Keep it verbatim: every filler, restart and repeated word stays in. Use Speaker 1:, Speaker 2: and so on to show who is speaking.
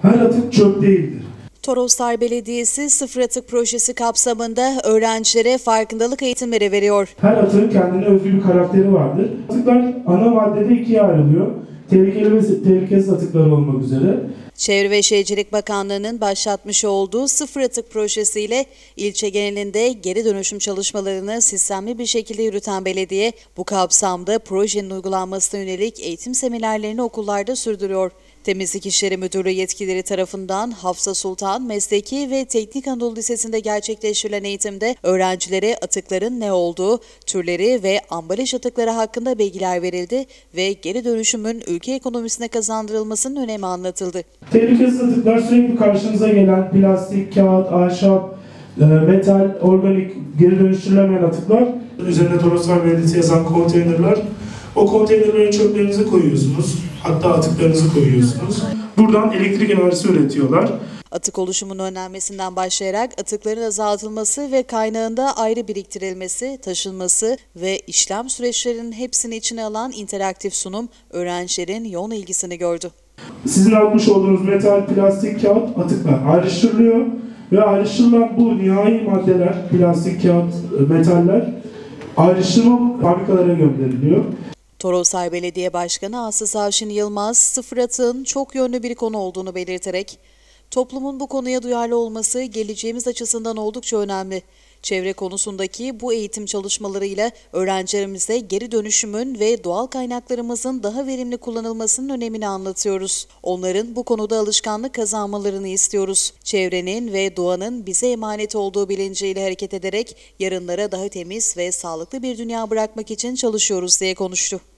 Speaker 1: Her atık çöp değildir.
Speaker 2: Toroslar Belediyesi Sıfır Atık Projesi kapsamında öğrencilere farkındalık eğitimleri veriyor.
Speaker 1: Her atığın kendine özgü bir karakteri vardır. Atıklar ana maddede ikiye ayrılıyor. Tehlikeli ve tehlikesiz atıklar olmak üzere.
Speaker 2: Çevre ve Şehircilik Bakanlığı'nın başlatmış olduğu Sıfır Atık projesiyle ilçe genelinde geri dönüşüm çalışmalarını sistemli bir şekilde yürüten belediye, bu kapsamda projenin uygulanmasına yönelik eğitim seminerlerini okullarda sürdürüyor. Temizlik İşleri Müdürlüğü yetkilileri tarafından Hafsa Sultan Mesleki ve Teknik Anadolu Lisesi'nde gerçekleştirilen eğitimde öğrencilere atıkların ne olduğu, türleri ve ambalaj atıkları hakkında bilgiler verildi ve geri dönüşümün ülke ekonomisine kazandırılmasının önemi anlatıldı.
Speaker 1: Tehlikesiz atıklar sürekli karşınıza gelen plastik, kağıt, ahşap, metal, organik, geri dönüştürülemeyen atıklar. Üzerinde Toroslar Belediyesi yazan konteynerler. O konteynerlere çöplerinizi koyuyorsunuz. Hatta atıklarınızı koyuyorsunuz. Buradan elektrik enerjisi üretiyorlar.
Speaker 2: Atık oluşumunun önlenmesinden başlayarak atıkların azaltılması ve kaynağında ayrı biriktirilmesi, taşınması ve işlem süreçlerinin hepsini içine alan interaktif sunum öğrencilerin yoğun ilgisini gördü.
Speaker 1: Sizin almış olduğunuz metal, plastik, kağıt, atıklar ayrıştırılıyor ve ayrıştırılan bu nihai maddeler, plastik, kağıt, metaller ayrıştırma fabrikalara gönderiliyor.
Speaker 2: Toroslar Belediye Başkanı Aslı Avşin Yılmaz, sıfır atığın çok yönlü bir konu olduğunu belirterek, toplumun bu konuya duyarlı olması geleceğimiz açısından oldukça önemli. Çevre konusundaki bu eğitim çalışmalarıyla öğrencilerimize geri dönüşümün ve doğal kaynaklarımızın daha verimli kullanılmasının önemini anlatıyoruz. Onların bu konuda alışkanlık kazanmalarını istiyoruz. Çevrenin ve doğanın bize emanet olduğu bilinciyle hareket ederek yarınlara daha temiz ve sağlıklı bir dünya bırakmak için çalışıyoruz diye konuştu.